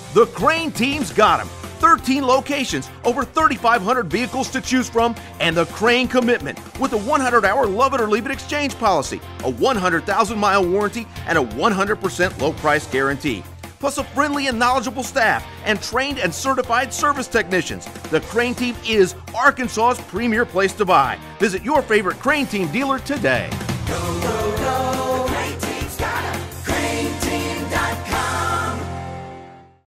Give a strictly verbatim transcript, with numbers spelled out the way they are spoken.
The Crain team's got them. thirteen locations, over thirty-five hundred vehicles to choose from, and the Crain commitment with a one hundred hour love it or leave it exchange policy, a one hundred thousand mile warranty, and a one hundred percent low price guarantee. Plus a friendly and knowledgeable staff and trained and certified service technicians. The Crain team is Arkansas's premier place to buy. Visit your favorite Crain team dealer today. Go, go, go.